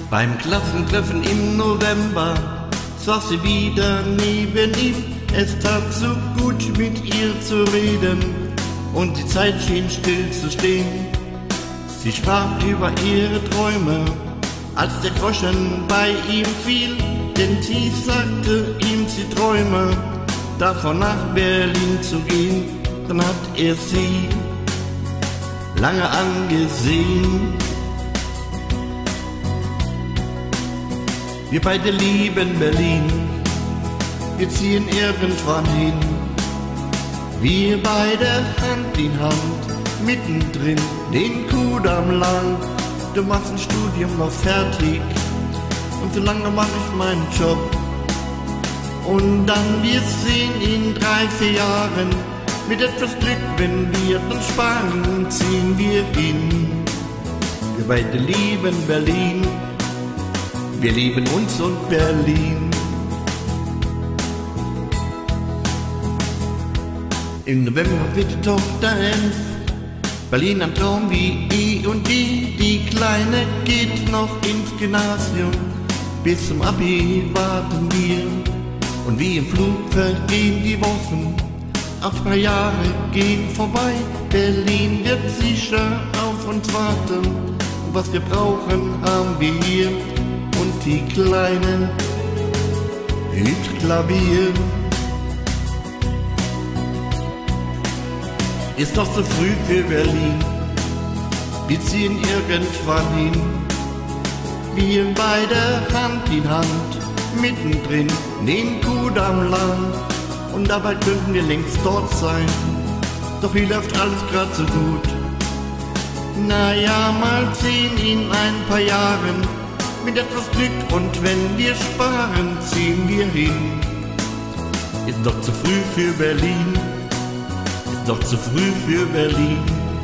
Beim Klassentreffen im November saß sie wieder neben ihm. Es tat so gut, mit ihr zu reden, und die Zeit schien still zu stehen. Sie sprach über ihre Träume, als der Groschen bei ihm fiel. Denn tief sagte ihm, sie träume davon, nach Berlin zu gehen. Dann hat er sie lange angesehen. Wir beide lieben Berlin, wir ziehen irgendwann hin. Wir beide Hand in Hand, mittendrin den Kudamm lang. Du machst ein Studium noch fertig und so lange mach ich meinen Job. Und dann wir sehen in 3-4 Jahren, mit etwas Glück, wenn wir dann sparen, ziehen wir hin. Wir beide lieben Berlin, wir lieben uns und Berlin. Im November wird die Tochter 11, Berlin ein Traum wie und die. Die Kleine geht noch ins Gymnasium, bis zum Abi warten wir. Und wie im Flug vergehen die Wochen, auch 2 Jahre gehen vorbei. Berlin wird sicher auf uns warten, und was wir brauchen haben wir hier. Und die Kleine übt Klavier. Ist doch zu früh für Berlin, wir ziehen irgendwann hin. Wir beide Hand in Hand, mittendrin den Kudamm lang. Und dabei könnten wir längst dort sein, doch hier läuft alles grad so gut. Naja, mal sehen in ein paar Jahren, mit etwas Glück und wenn wir sparen, ziehen wir hin. Ist doch zu früh für Berlin, ist doch zu früh für Berlin.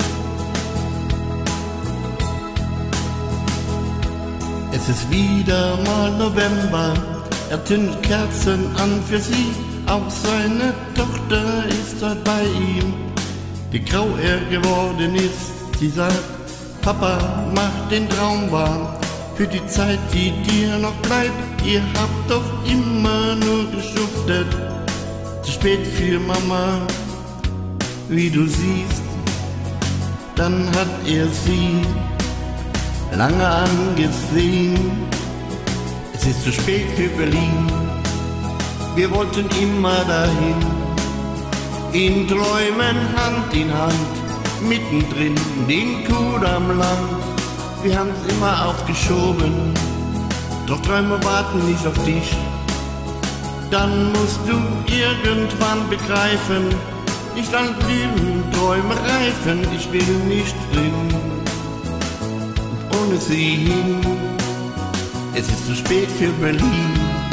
Es ist wieder mal November, er zündet Kerzen an für sie. Auch seine Tochter ist dort bei ihm, wie grau er geworden ist. Sie sagt, Papa, mach den Traum wahr, für die Zeit, die dir noch bleibt. Ihr habt doch immer nur geschuftet, zu spät für Mama, wie du siehst. Dann hat er sie lange angesehen. Es ist zu spät für Berlin, wir wollten immer dahin. In Träumen Hand in Hand, mittendrin den Kudamm lang. Wir haben's immer aufgeschoben, doch Träume warten nicht auf dich. Dann musst du irgendwann begreifen, nicht alle Lügen, Träume reifen. Ich will nicht drin und ohne sie hin. Es ist zu spät für Berlin,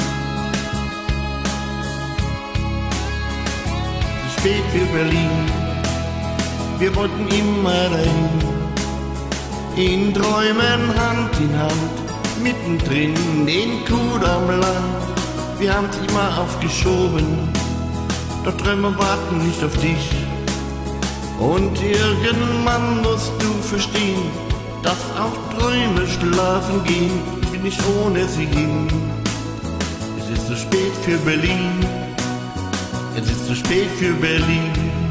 zu spät für Berlin. Wir wollten immer dahin. In Träumen Hand in Hand, mittendrin den Kudamm lang. Wir haben's immer aufgeschoben, doch Träume warten nicht auf dich. Und irgendwann musst du verstehen, dass auch Träume schlafen gehen. Ich will nicht ohne sie hin. Es ist zu spät für Berlin, es ist zu spät für Berlin.